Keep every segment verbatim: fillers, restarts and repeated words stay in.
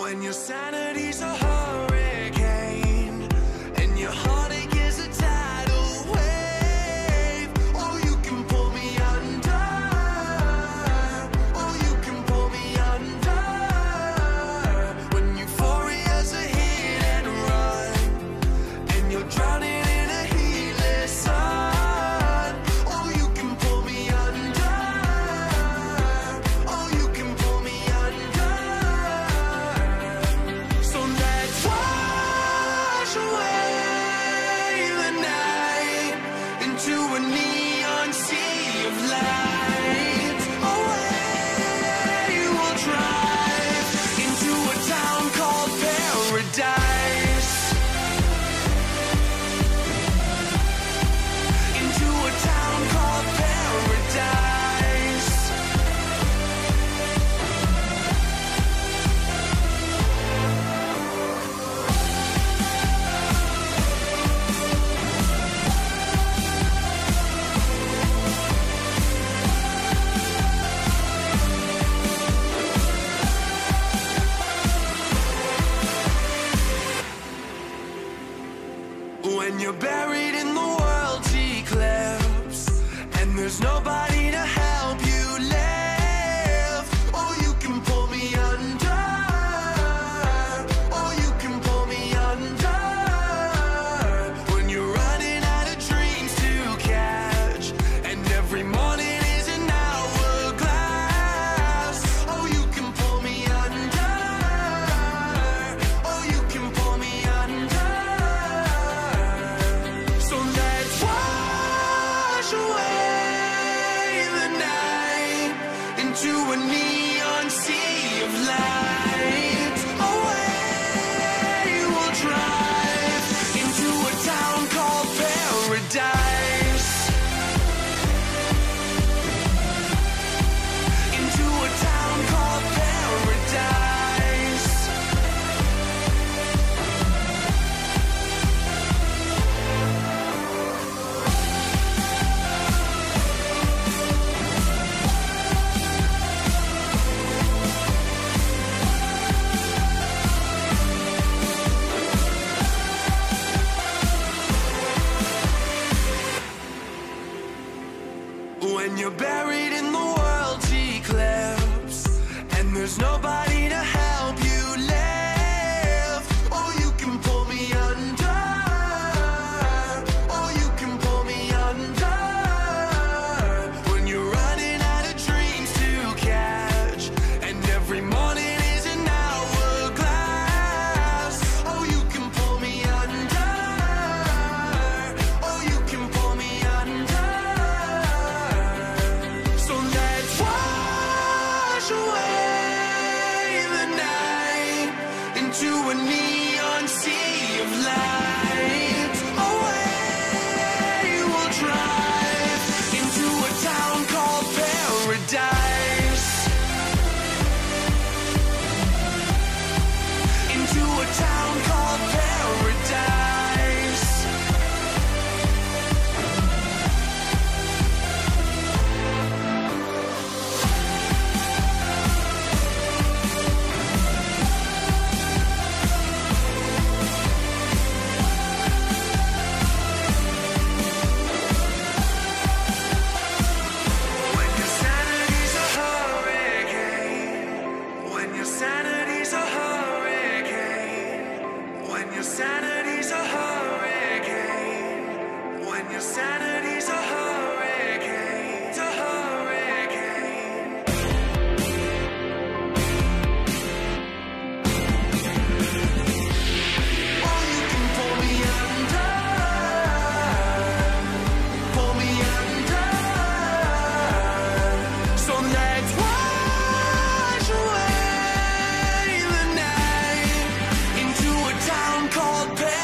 When your sanity's a hurricane and your heartache is a tidal wave, oh, you can pull me under, oh, you can pull me under. When euphoria's a hit and run and you're drowning in a heatless sun, oh, you can pull me under, oh, you can pull me under. So let's wash away the night into a neon sea of light. Away we'll drive into a town called paradise, into a town called paradise. When you're buried in the world's eclipse and there's nobody to help you live, oh, you can pull me under, oh, you can pull me under. When you're running out of dreams to catch and every morning is an hourglass, oh, you can pull me under, oh, you can pull me under. So let's wash away the night into a neon sea of light. Away we'll drive into a town called paradise, into a town called paradise. When you're buried in the world's eclipse and there's nobody to help you live, oh, you can pull me under, oh, you can pull me under. When you're running out of dreams to catch and every morning is an hourglass, oh, you can pull me under, oh, you can pull me under. So let's wash away the night into a neon sea of light. Away we'll drive into a town called paradise, into a town called paradise. When your sanity's a hurricane, when your sanity's a hurricane, when your sanity's a hurricane, when your sanity's a hurricane, it's a hurricane. Oh, you can pull me under, pull me under. So let's wash away the night into a town called paradise.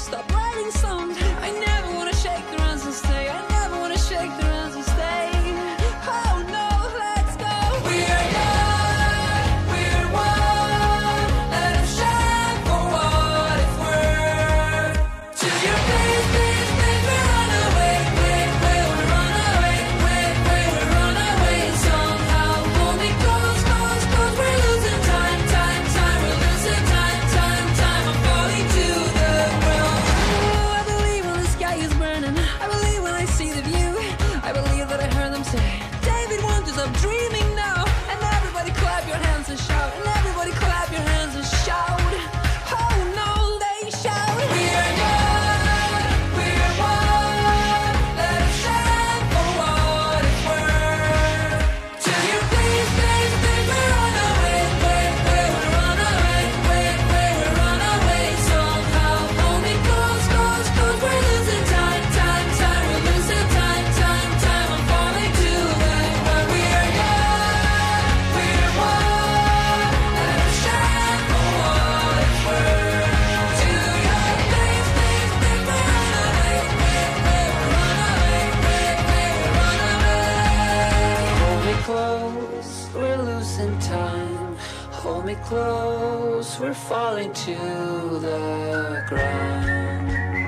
stop writing songs. I never wanna shake their hands and stay. I never wanna shake their hands and stay. Oh no, let's go. We are young, we're one. Let us shine for what it's worth. To your place, place, place, we run away, way, way, we run away, way, way, we run away. Somehow pull me close, close, close. We're losing time, time, time. We're losing time, time, time. I'm falling to the ground. Oh, I believe when the sky is burning. I believe when I see the view. I believe that I heard them say, David won't you stop dreaming now. And everybody clap your hands and shout. And everybody clap your hands and shout. Oh no, they shout. We are young, we're one. Let us shine for what it's worth. To your place, place, place, we run away, way, way, we run away, way, way, we run away. Somehow pull me close, close, close. We're losing time, time, time. We're losing time, time, time. I'm falling to the ground. We are young, we're one. Let us shine for what it's worth. To your place, place, place, we run away, way, way, we run away, way, way, we run away. Hold me close, we're losing time. Hold me close, we're falling to the ground.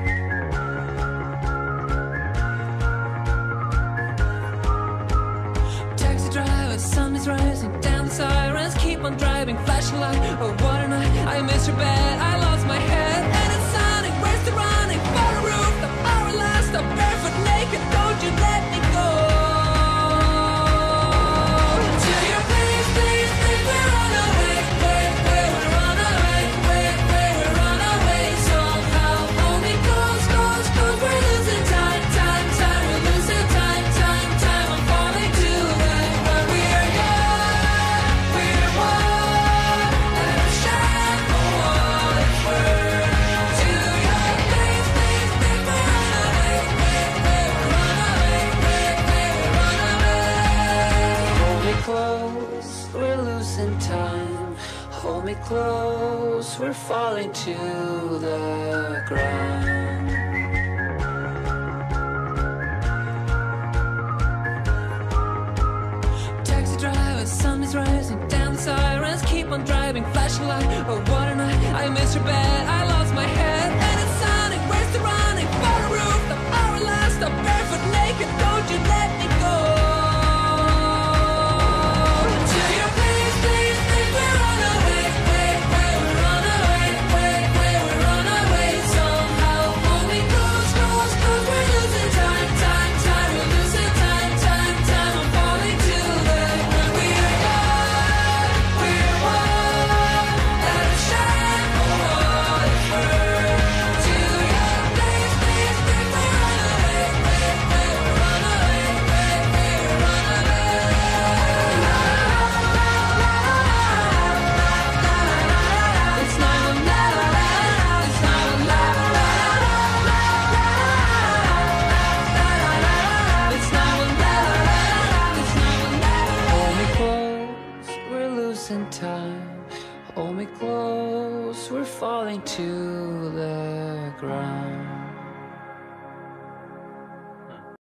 Taxi driver, sun is rising, down the sirens keep on driving, flashing light. Oh, what a night! I missed your bed, I lost my head, and it's sunny. Where's the running? For the roof, the hour last, I'm barefoot naked. Don't you let me go. To your place, place, place, we run away, way, way, we run away, way, way, we run away. Somehow pull me close, close, close. We're losing time, time, time. We're losing time, time, time. I'm falling to the ground. We are young, we're one. Let us shine for what it's worth. To your place, place, place, we run away, way, way, we run away, way, way, we run away. Hold me close, we're losing time. Hold me close, we're falling to the ground. Taxi driver, sun is rising, down the sirens keep on driving, flashing light. Oh, what a night! I missed your bed, I lost my head, and it's sunny. Where's the running? For the roof, the hour last, I'm barefoot naked. Don't you let me go. To your place, place, place, we run away, way, way, we run away, way, way, we run away. Somehow pull me close, close, close. We're losing time, time, time. We're losing time, time, time. I'm falling to the ground. We are young, we're one. Let us shine for what it's worth. To your place, place, place, we run away, way, way, we run away, way, way, we run away. It's not a matter, it's not a matter. It's not a matter, it's not a matter. Hold me close, we're losing time. Hold me close, we're falling to the ground.